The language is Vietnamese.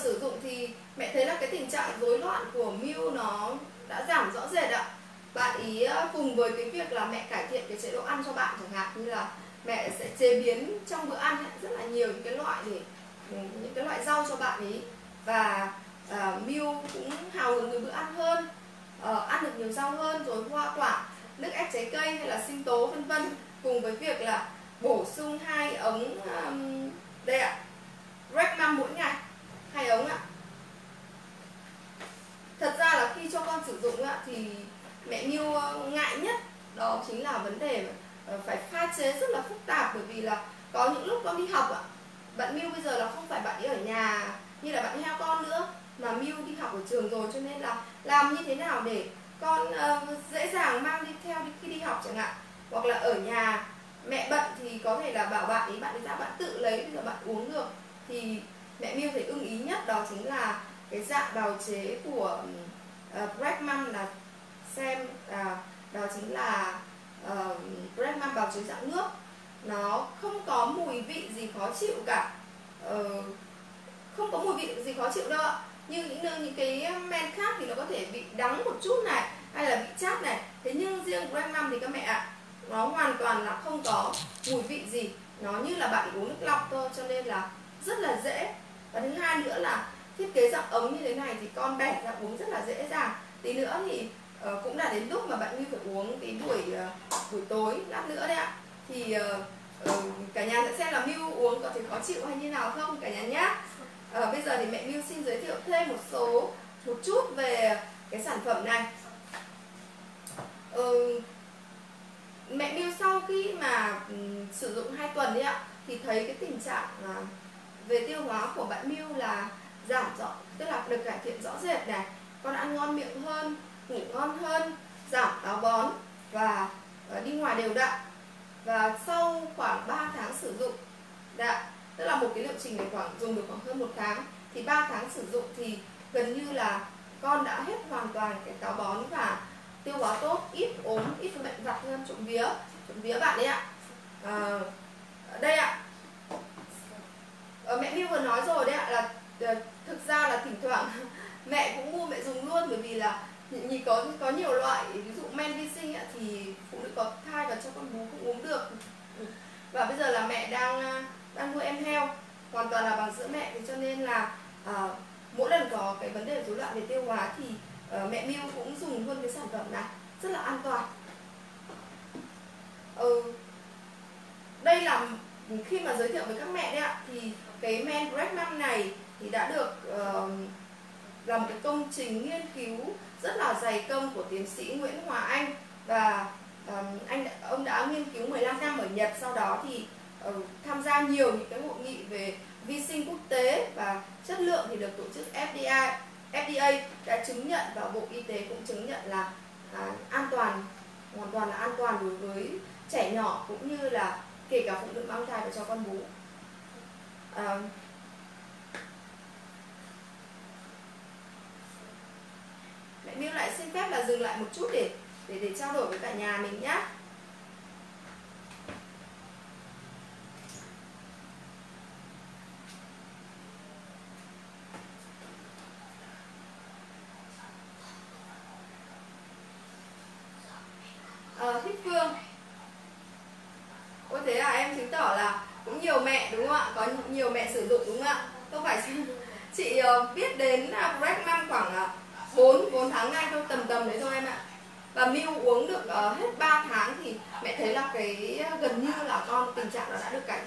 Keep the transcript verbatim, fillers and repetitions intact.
sử dụng thì mẹ thấy là cái tình trạng rối loạn của Miu nó đã giảm rõ rệt ạ. Bạn ý cùng với cái việc là mẹ cải thiện cái chế độ ăn cho bạn, chẳng hạn như là mẹ sẽ chế biến trong bữa ăn rất là nhiều những cái loại để những cái loại rau cho bạn ấy, và uh, Miu cũng hào hứng với bữa ăn hơn, uh, ăn được nhiều rau hơn, rồi hoa quả, nước ép trái cây hay là sinh tố vân vân, cùng với việc là bổ sung hai ống um, đây ạ, Rec-Mam mỗi ngày, hai ống ạ. Thật ra là khi cho con sử dụng ạ, thì mẹ Miu ngại nhất đó chính là vấn đề phải pha chế rất là phức tạp, bởi vì là có những lúc con đi học ạ, bạn Miu bây giờ là không phải bạn ấy ở nhà như là bạn heo con nữa, mà Miu đi học ở trường rồi, cho nên là làm như thế nào để con uh, dễ dàng mang đi theo khi đi học chẳng hạn, hoặc là ở nhà mẹ bận thì có thể là bảo bạn ấy, bạn ấy ra bạn tự lấy, bây giờ bạn uống được, thì mẹ Miu thấy ưng ý nhất đó chính là cái dạng bào chế của uh, Rec-Mam, là xem uh, đó chính là uh, Rec-Mam bào chế dạng nước. Nó không có mùi vị gì khó chịu cả, uh, không có mùi vị gì khó chịu đâu ạ. Như những những cái men khác thì nó có thể bị đắng một chút này, hay là bị chát này, thế nhưng riêng Rec-Mam thì các mẹ ạ, nó hoàn toàn là không có mùi vị gì, nó như là bạn uống nước lọc thôi, cho nên là rất là dễ. Và thứ hai nữa là thiết kế dạng ống như thế này thì con bẻ ra uống rất là dễ dàng. Tí nữa thì uh, cũng đã đến lúc mà bạn Miu phải uống cái buổi uh, buổi tối lát nữa đấy ạ. Thì uh, uh, cả nhà sẽ xem là Miu uống có thể khó chịu hay như nào không cả nhà nhé. Uh, bây giờ thì mẹ Miu xin giới thiệu thêm một số một chút về cái sản phẩm này. Uh, mẹ Miu sau khi mà um, sử dụng hai tuần đấy ạ, thì thấy cái tình trạng uh, về tiêu hóa của bạn Miu là giảm rõ, tức là được cải thiện rõ rệt này, con ăn ngon miệng hơn, ngủ ngon hơn, giảm táo bón và uh, đi ngoài đều đặn. Và sau khoảng ba tháng sử dụng, đã, tức là một cái liệu trình này khoảng dùng được khoảng hơn một tháng, thì ba tháng sử dụng thì gần như là con đã hết hoàn toàn cái táo bón và tiêu hóa tốt, ít ốm, ít bệnh vặt hơn, trộm vía, trộm vía bạn đấy ạ. À, đây ạ, mẹ Miu vừa nói rồi đấy ạ, là thực ra là thỉnh thoảng mẹ cũng mua mẹ dùng luôn, bởi vì là nhìn có có nhiều loại, ví dụ men vi sinh ạ, thì phụ nữ có thai và cho con bú cũng uống được. Và bây giờ là mẹ đang đang nuôi em heo hoàn toàn là bằng sữa mẹ, thì cho nên là à, mỗi lần có cái vấn đề rối loạn về tiêu hóa thì à, mẹ Miu cũng dùng luôn cái sản phẩm này, rất là an toàn. Ừ. Đây là khi mà giới thiệu với các mẹ đấy ạ, thì cái men Rec-Mam này thì đã được uh, là một cái công trình nghiên cứu rất là dày công của tiến sĩ Nguyễn Hòa Anh, và um, anh ông đã nghiên cứu mười lăm năm ở Nhật, sau đó thì uh, tham gia nhiều những cái hội nghị về vi sinh quốc tế, và chất lượng thì được tổ chức F D A F D A đã chứng nhận, và Bộ Y tế cũng chứng nhận là uh, an toàn, hoàn toàn là an toàn đối với trẻ nhỏ, cũng như là kể cả phụ nữ mang thai và cho con bú. À, mẹ Miu lại xin phép là dừng lại một chút để để để trao đổi với cả nhà mình nhé. À, Thích Phương, ôi thế à, em chứng tỏ là cũng nhiều mẹ đúng không ạ, có nhiều mẹ sử dụng đúng không ạ? Không phải chị uh, biết đến uh, Rec-Mam khoảng uh, bốn tháng nay thôi, tầm tầm đấy thôi em ạ. Và Miu uống được uh, hết ba tháng thì mẹ thấy là cái uh, gần như là con tình trạng nó đã được cải